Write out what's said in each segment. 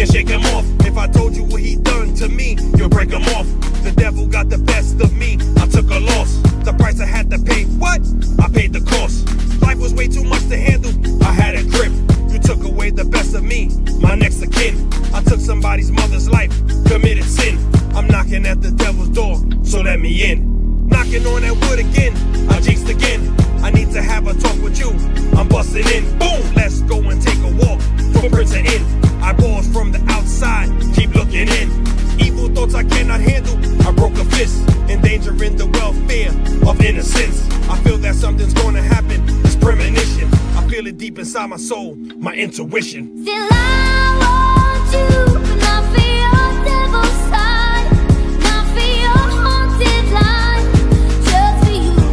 can't shake him off. If I told you what he done to me, you'll break him off. The devil got the best of me, I took a loss. The price I had to pay, what? I paid the cost. Life was way too much to handle, I had a grip. You took away the best of me, my next of kin. I took somebody's mother's life, committed sin. I'm knocking at the devil's door, so let me in. Knocking on that wood again, I jinxed again. I need to have a talk with you, I'm busting in. Boom, let's go and take a walk, footprints are in. Eyeballs from the outside, keep looking in. Evil thoughts I cannot handle, I broke a fist. Endangering the welfare of innocence. I feel that something's gonna happen, it's premonition. I feel it deep inside my soul, my intuition. Still I want you, not for your devil's side, not for your haunted line, just for you.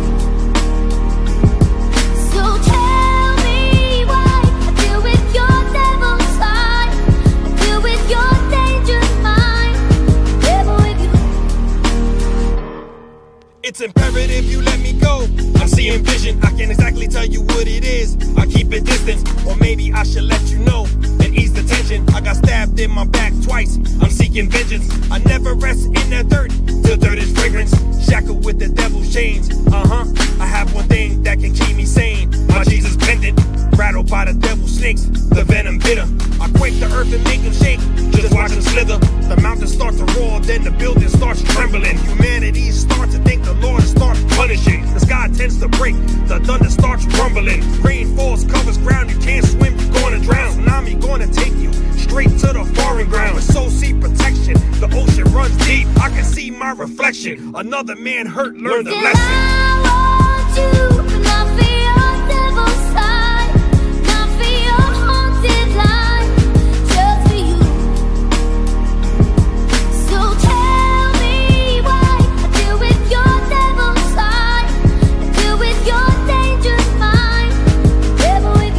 So tell me why I deal with your devil's side, I deal with your dangerous mind, never with you. It's imperative you let me go. I'm seeing vision, I can't exactly tell you what it is. I keep it distant, or maybe I should let you know and ease the tension. I got stabbed in my back twice, I'm seeking vengeance. I never rest in that dirt, till dirt is fragrance. Shackled with the devil's chains, I have one thing that can keep me sane, my Jesus pendant. Rattled by the devil's snakes, the venom bitter. I quake the earth and make them shake, just watch them slither. The mountains start to roar, then the building starts trembling. Humanity starts to think the Lord starts punishing. The sky tends to break, the thunder starts rumbling. Rain falls, covers ground, you can't swim, you're gonna drown. Tsunami gonna take you straight to the foreign ground. With soul sea protection, the ocean runs deep. I can see my reflection, another man hurt, learn the lesson. I want you, not for your devil's side, not for your haunted line, just for you. So tell me why I deal with your devil's side, I deal with your dangerous mind, never with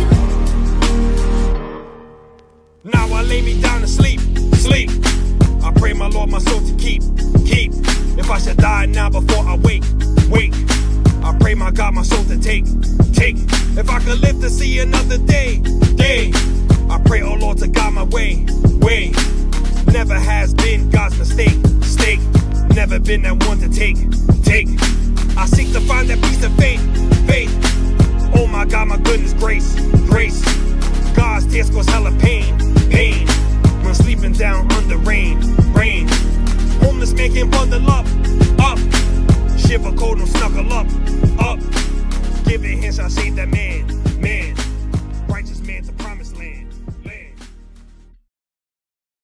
you. Now I lay me down to sleep, sleep. I pray my Lord my soul to keep. If I should die now before I wake. I pray my God my soul to take. If I could live to see another day. I pray, oh Lord, to guide my way. Never has been God's mistake. Never been that one to take. I seek to find that piece of faith. Oh my God, my goodness, grace. God's tears cause hella pain. When sleeping down under rain. Homeless man can bundle up. Shiver cold and snuggle up. Giving hints, I save that man.